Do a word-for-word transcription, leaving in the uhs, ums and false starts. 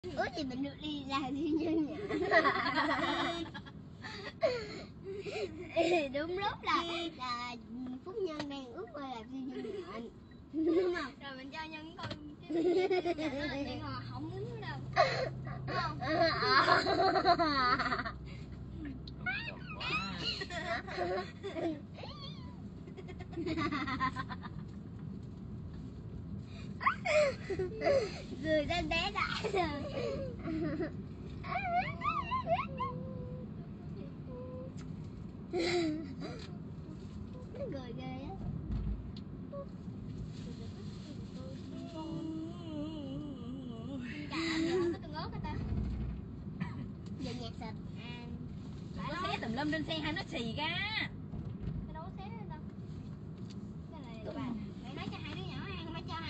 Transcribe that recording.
Ước gì mình được đi làm siêu nhân nhỉ. Đúng lúc là là Phúc Nhân đang ước mơ làm siêu nhân nhện. Đúng không? Rồi mình cho Nhân coi cái siêu nhân nhện nhưng mà không muốn nữa đâu. Đúng không? Người ta bé đã rồi. Nó cười ghê á. Chà, giờ không có tương ớt hết ta. Giờ nhạc sạch. À, có xé tùm lum trên xe hay nó xì ra.